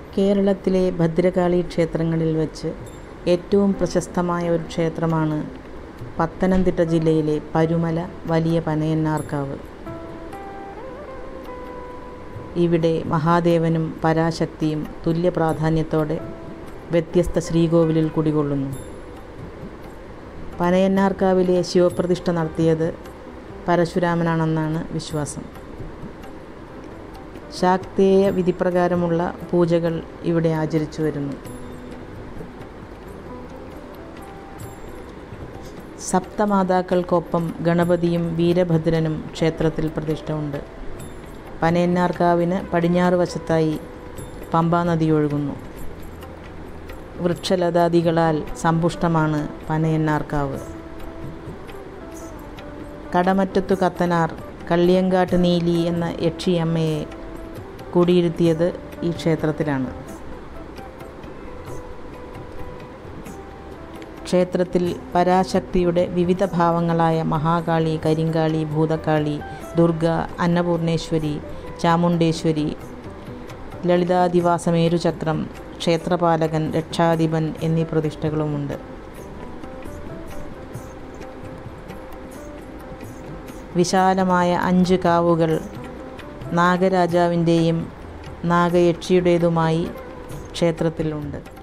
കേരളത്തിലെ ഭദ്രകാളി ക്ഷേത്രങ്ങളിൽ വച്ച് ഏറ്റവും പ്രശസ്തമായ ഒരു ക്ഷേത്രമാണ് പത്തനംതിട്ട ജില്ലയിലെ പരുമല വലിയ പനയന്നാർക്കാവ്. ഇവിടെ മഹാദേവനും പരാശക്തിയും തുല്യ പ്രാധാന്യത്തോടെ വ്യത്യസ്ത ശ്രീകോവിലിൽ കുടികൊള്ളുന്നു. പനയന്നാർക്കാവിലെ ശിവപ്രതിഷ്ഠ നടത്തിയത് പരശുരാമനാണെന്നാണ് വിശ്വാസം. ശാക്തേയ വിധിപ്രകാരമുള്ള പൂജകൾ ഇവിടെ ആചരിച്ചു വരുന്നു. സപ്തമാതാക്കൾക്കൊപ്പം ഗണപതിയും വീരഭദ്രനും ക്ഷേത്രത്തിൽ പ്രതിഷ്ഠ ഉണ്ട്. പനയന്നാർക്കാവിന് പടിഞ്ഞാറ് വശത്തായി പമ്പാനദി ഒഴുകുന്നു. വൃക്ഷലതാദികളാൽ സമ്പുഷ്ടമാണ് പനയന്നാർക്കാവ്. കടമറ്റത്തു കത്തനാർ കള്ളിയങ്കാട്ട് നീലി എന്ന യക്ഷിയമ്മയെ കുടിയിരുത്തിയത് ഈ ക്ഷേത്രത്തിലാണ്. ക്ഷേത്രത്തിൽ പരാശക്തിയുടെ വിവിധ ഭാവങ്ങളായ മഹാകാളി, കരിങ്കാളി, ഭൂതകാളി, ദുർഗ, അന്നപൂർണേശ്വരി, ചാമുണ്ടേശ്വരി, ലളിതാദിവാസമേരുചക്രം, ക്ഷേത്രപാലകൻ, രക്ഷാധിപൻ എന്നീ പ്രതിഷ്ഠകളുമുണ്ട്. വിശാലമായ 5 കാവുകൾ നാഗരാജാവിൻ്റെയും നാഗയക്ഷിയുടേതുമായി ക്ഷേത്രത്തിലുണ്ട്.